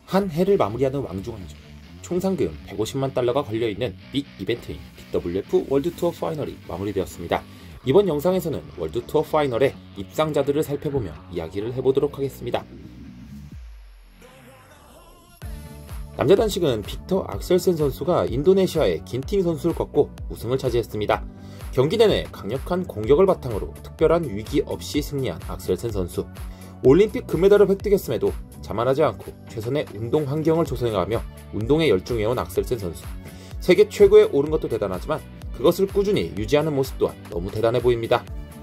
한 해를 마무리하는 왕중왕전, 총 상금 150만 달러가 걸려있는 빅 이벤트인 BWF 월드투어 파이널이 마무리되었습니다. 이번 영상에서는 월드투어 파이널의 입상자들을 살펴보며 이야기를 해보도록 하겠습니다. 남자 단식은 빅터 악셀센 선수가 인도네시아의 긴팅 선수를 꺾고 우승을 차지했습니다. 경기 내내 강력한 공격을 바탕으로 특별한 위기 없이 승리한 악셀센 선수. 올림픽 금메달을 획득했음에도 자만하지 않고 최선의 운동 환경을 조성해가며 운동에 열중해온 악셀센 선수. 세계 최고에 오른 것도 대단하지만 그것을 꾸준히 유지하는 모습 또한 너무 대단해 보입니다.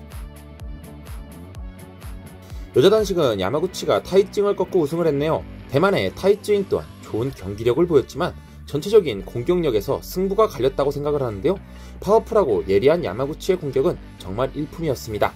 여자 단식은 야마구치가 타이찡을 꺾고 우승을 했네요. 대만의 타이찡 또한 좋은 경기력을 보였지만 전체적인 공격력에서 승부가 갈렸다고 생각을 하는데요. 파워풀하고 예리한 야마구치의 공격은 정말 일품이었습니다.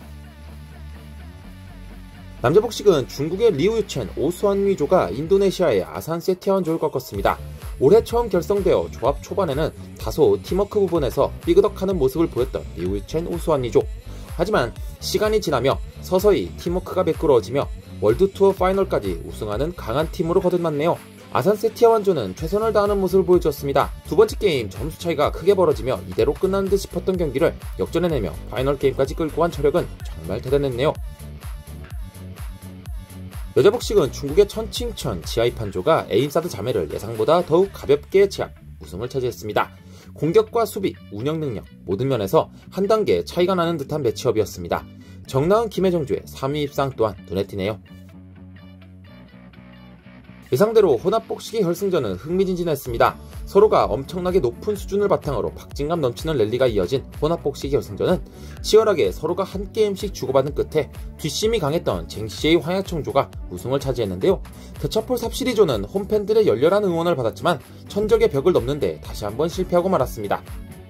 남자 복식은 중국의 리우유첸, 오수환위조가 인도네시아의 아산 세티아원조를 꺾었습니다. 올해 처음 결성되어 조합 초반에는 다소 팀워크 부분에서 삐그덕하는 모습을 보였던 리우유첸, 오수환위조. 하지만 시간이 지나며 서서히 팀워크가 매끄러워지며 월드투어 파이널까지 우승하는 강한 팀으로 거듭났네요. 아산 세티아원조는 최선을 다하는 모습을 보여주었습니다. 두 번째 게임 점수 차이가 크게 벌어지며 이대로 끝나는 듯 싶었던 경기를 역전해내며 파이널 게임까지 끌고 간 저력은 정말 대단했네요. 여자 복식은 중국의 천칭천 지하이판조가 에임사드 자매를 예상보다 더욱 가볍게 제압, 우승을 차지했습니다. 공격과 수비, 운영 능력 모든 면에서 한 단계 차이가 나는 듯한 매치업이었습니다. 정나은 김혜정조의 3위 입상 또한 눈에 띄네요. 예상대로 혼합복식의 결승전은 흥미진진했습니다. 서로가 엄청나게 높은 수준을 바탕으로 박진감 넘치는 랠리가 이어진 혼합복식 결승전은 치열하게 서로가 한 게임씩 주고받은 끝에 뒷심이 강했던 쟁시의 황야청조가 우승을 차지했는데요. 대처폴 삽시리조는 홈팬들의 열렬한 응원을 받았지만 천적의 벽을 넘는데 다시 한번 실패하고 말았습니다.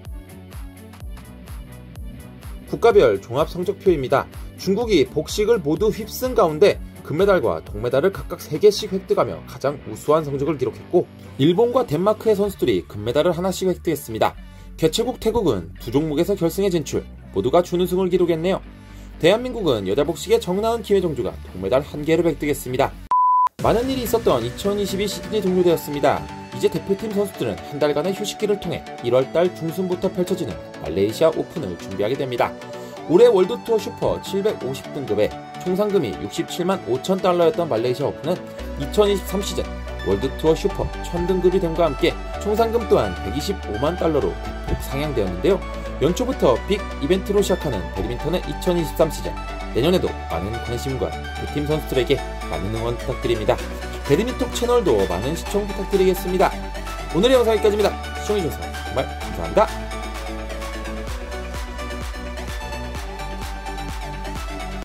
국가별 종합 성적표입니다. 중국이 복식을 모두 휩쓴 가운데 금메달과 동메달을 각각 3개씩 획득하며 가장 우수한 성적을 기록했고, 일본과 덴마크의 선수들이 금메달을 하나씩 획득했습니다. 개최국 태국은 두 종목에서 결승에 진출, 모두가 준우승을 기록했네요. 대한민국은 여자 복식의 정나은 김혜정조가 동메달 1개를 획득했습니다. 많은 일이 있었던 2022 시즌이 종료되었습니다. 이제 대표팀 선수들은 한 달간의 휴식기를 통해 1월달 중순부터 펼쳐지는 말레이시아 오픈을 준비하게 됩니다. 올해 월드투어 슈퍼 750등급에 총 상금이 67만 5천 달러였던 말레이시아 오픈은 2023 시즌 월드투어 슈퍼 1000등급이 됨과 함께 총 상금 또한 125만 달러로 대폭 상향되었는데요. 연초부터 빅 이벤트로 시작하는 배드민턴의 2023 시즌, 내년에도 많은 관심과 대팀 선수들에게 많은 응원 부탁드립니다. 배드민턴 채널도 많은 시청 부탁드리겠습니다. 오늘의 영상 여기까지입니다. 시청해주셔서 정말 감사합니다.